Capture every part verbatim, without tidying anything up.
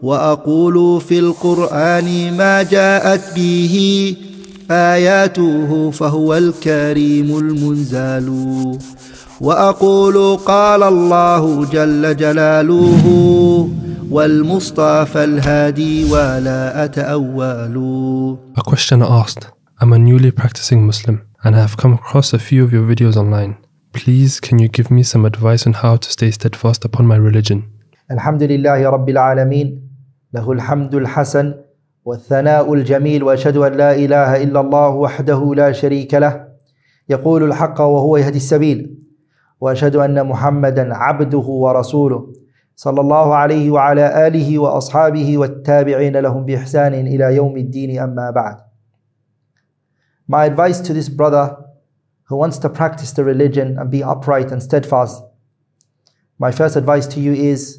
وأقول في القرآن ما جاءت به آياته فهو الكريم المنزال وأقول قال الله جل جلاله والمصطفى الهادي ولا أتأول. A questioner asked, I'm a newly practicing Muslim and I have come across a few of your videos online. Please, can you give me some advice on how to stay steadfast upon my religion? Alhamdulillahi Rabbil Alameen. له الحمد الحسن والثناء الجميل وأشهد أن لا إله إلا الله وحده لا شريك له يقول الحق وهو يهدي السبيل وأشهد أن محمدا عبده ورسوله صلى الله عليه وعلى آله وأصحابه والتابعين لهم بإحسان إلى يوم الدين أما بعد. My advice to this brother who wants to practice the religion and be upright and steadfast, my first advice to you is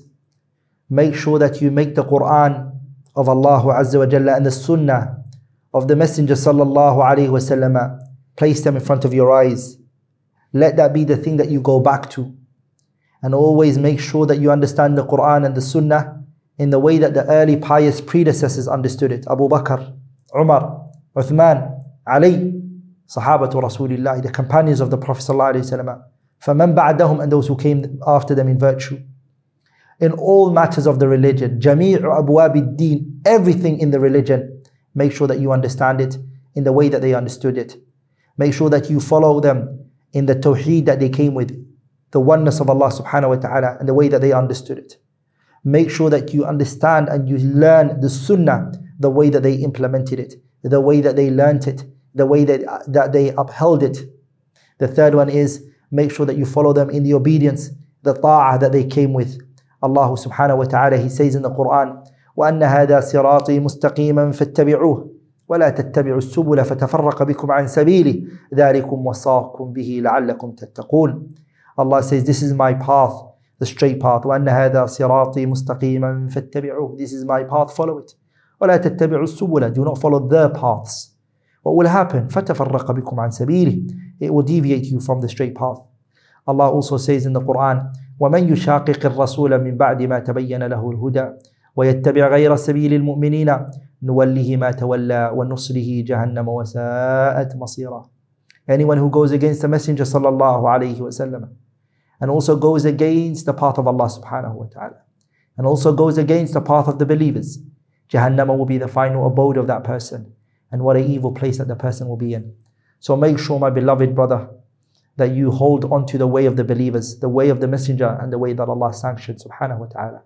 make sure that you make the Qur'an of Allah Azza wa Jalla and the Sunnah of the Messenger Sallallahu Alaihi Wasallam, place them in front of your eyes. Let that be the thing that you go back to. And always make sure that you understand the Qur'an and the Sunnah in the way that the early pious predecessors understood it. Abu Bakr, Umar, Uthman, Ali, Sahabatu Rasulillah, the companions of the Prophet Sallallahu Alaihi Wasallam. فَمَنْ بَعْدَهُمْ, and those who came after them in virtue. In all matters of the religion, جَمِيعُ أَبْوَابِ الدِّينِ, everything in the religion, make sure that you understand it in the way that they understood it. Make sure that you follow them in the tawheed that they came with, the oneness of Allah subhanahu wa ta'ala, and the way that they understood it. Make sure that you understand and you learn the sunnah, the way that they implemented it, the way that they learnt it, the way that, that they upheld it. The third one is, make sure that you follow them in the obedience, the ta'ah that they came with. Allah subhanahu wa ta'ala, He says in the Qur'an, وَأَنَّ هَذَا صِرَاطِي مُسْتَقِيمًا فَاتَّبِعُوهُ وَلَا تَتَّبِعُوا السُّبُلَ فَتَفَرَّقَ بِكُمْ عَنْ سَبِيلِهِ ذَلِكُمْ وَصَاكُمْ بِهِ لَعَلَّكُمْ تَتَّقُونَ. Allah says, this is my path, the straight path. وَأَنَّ هَذَا صِرَاطِي مُسْتَقِيمًا فَاتَّبِعُوهُ, this is my path, follow it. وَلَا تَتَّبِعُوا السُّبُلَ, do not follow their paths. What will happen? فَتَفَرَّقَ بِكُمْ عَنْ سَبِيلِهِ, it will deviate you from the straight path. Allah also says in the Qur'an, وَمَنْ يُشَاقِقِ الرَّسُولَ مِنْ بَعْدِ مَا تَبَيَّنَ لَهُ الْهُدَى وَيَتَّبِعْ غَيْرَ سَبِيلِ الْمُؤْمِنِينَ نُوَلِّهِ مَا تَوَلَّى وَنُصْلِهِ جَهَنَّمَ وَسَاءَتْ مَصِيرًا. Anyone who goes against the Messenger sallallahu alayhi wa sallam, and also goes against the path of Allah subhanahu wa ta'ala, and also goes against the path of the believers, Jahannam will be the final abode of that person, and what an evil place that the person will be in. So make sure, my beloved brother, that you hold on to the way of the believers, the way of the Messenger, and the way that Allah sanctioned subhanahu wa ta'ala.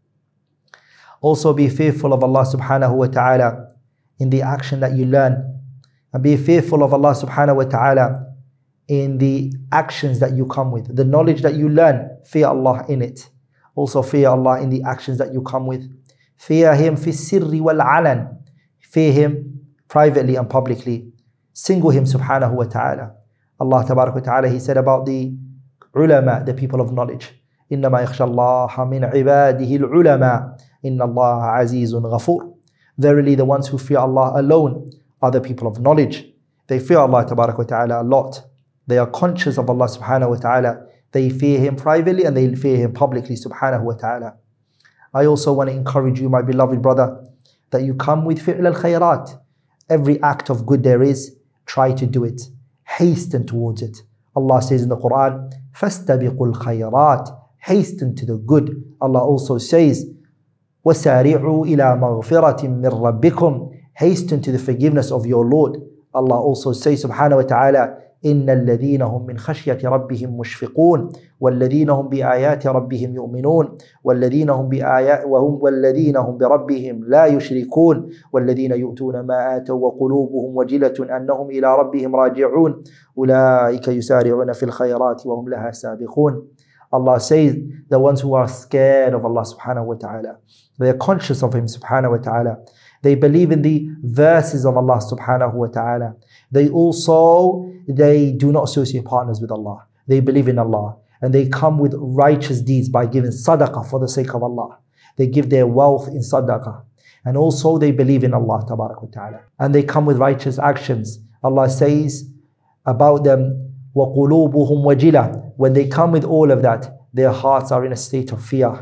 Also be fearful of Allah subhanahu wa ta'ala in the action that you learn, and be fearful of Allah subhanahu wa ta'ala in the actions that you come with. The knowledge that you learn, fear Allah in it. Also fear Allah in the actions that you come with. Fear Him fi sirri wal alan. Fear Him privately and publicly. Single Him subhanahu wa ta'ala. Allah tabarak wa ta'ala, He said about the ulama, the people of knowledge, إِنَّمَا يَخْشَى اللَّهَ مِنْ عِبَادِهِ الْعُلَمَا إِنَّ اللَّهَ عَزِيزٌ غَفُورٌ. Verily the ones who fear Allah alone are the people of knowledge. They fear Allah tabarak wa ta'ala a lot. They are conscious of Allah subhanahu wa ta'ala. They fear Him privately and they fear Him publicly subhanahu wa ta'ala. I also want to encourage you, my beloved brother, that you come with fi'l al-khayrat. Every act of good there is, try to do it. Hasten towards it. Allah says in the Qur'an, فَاسْتَبِقُوا الْخَيْرَاتِ, hasten to the good. Allah also says, وَسَارِعُوا إِلَى مَغْفِرَةٍ مِّن رَبِّكُمْ, hasten to the forgiveness of your Lord. Allah also says subhanahu wa ta'ala, إِنَّ الَّذِينَ هُمْ مِنْ خَشْيَةِ رَبِّهِمْ مُشْفِقُونَ وَالَّذِينَ هُمْ بِآيَاتِ رَبِّهِمْ يُؤْمِنُونَ وَالَّذِينَ هُمْ بِآيَاتِ وَهُمْ وَالَّذِينَ هُمْ بِرَبِّهِمْ لَا يُشْرِكُونَ وَالَّذِينَ يُؤْتُونَ مَا آتَوْا وَقُلُوبُهُمْ وَجِلَةٌ أَنَّهُمْ إِلَى رَبِّهِمْ رَاجِعُونَ أُولَٰئِكَ يُسَارِعُونَ فِي الْخَيْرَاتِ وَهُمْ لَهَا سَابِقُونَ. Allah says, the ones who are scared of Allah subhanahu wa ta'ala, they are conscious of Him subhanahu wa ta'ala, they believe in the verses of Allah subhanahu wa ta'ala. They also, they do not associate partners with Allah. They believe in Allah. And they come with righteous deeds by giving sadaqah for the sake of Allah. They give their wealth in sadaqah. And also they believe in Allah tabarak wa ta'ala. And they come with righteous actions. Allah says about them, وَقُلُوبُهُمْ وَجِلَةٌ, when they come with all of that, their hearts are in a state of fear.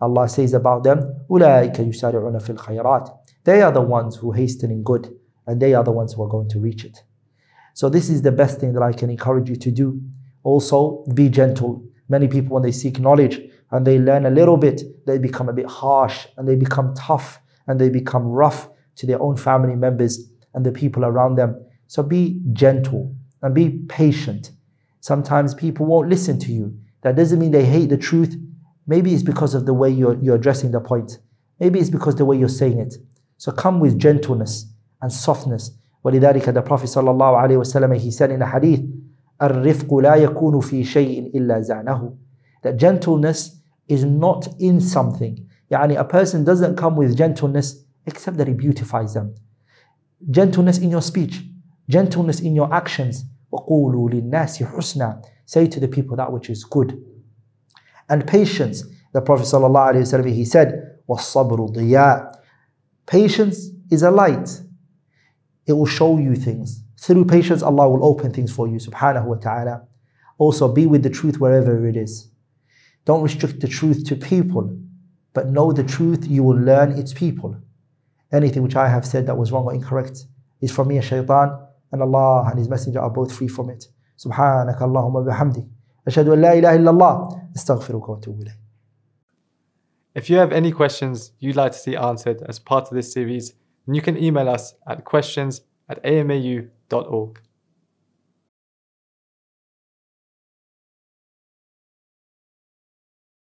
Allah says about them, أُولَٰئِكَ يُسَارِعُونَ فِي الْخَيْرَاتِ. They are the ones who hasten in good, and they are the ones who are going to reach it. So this is the best thing that I can encourage you to do. Also, be gentle. Many people, when they seek knowledge and they learn a little bit, they become a bit harsh and they become tough and they become rough to their own family members and the people around them. So be gentle and be patient. Sometimes people won't listen to you. That doesn't mean they hate the truth. Maybe it's because of the way you're, you're addressing the point. Maybe it's because of the way you're saying it. So come with gentleness and softness. ولذلك the Prophet sallallahu alaihi wasallam, he said in a hadith, الرفق لا يكون في شيء إلا زانه. That gentleness is not in something. Yani a person doesn't come with gentleness except that he beautifies them. Gentleness in your speech, gentleness in your actions. وَقُولُوا لِلنَّاسِ حُسْنًا. Say to the people that which is good. And patience. The Prophet sallallahu alaihi wasallam, he said, وَالصَّبْرُ ضِيَاء. Patience is a light. It will show you things. Through patience, Allah will open things for you, subhanahu wa ta'ala. Also, be with the truth wherever it is. Don't restrict the truth to people, but know the truth, you will learn its people. Anything which I have said that was wrong or incorrect is from me, a shaitan, and Allah and His Messenger are both free from it. Subhanaka Allahumma bihamdik. Ashhadu an la ilaha illallah. Astaghfiruka wa atubu ilayk. If you have any questions you'd like to see answered as part of this series, then you can email us at questions at A M A U dot org.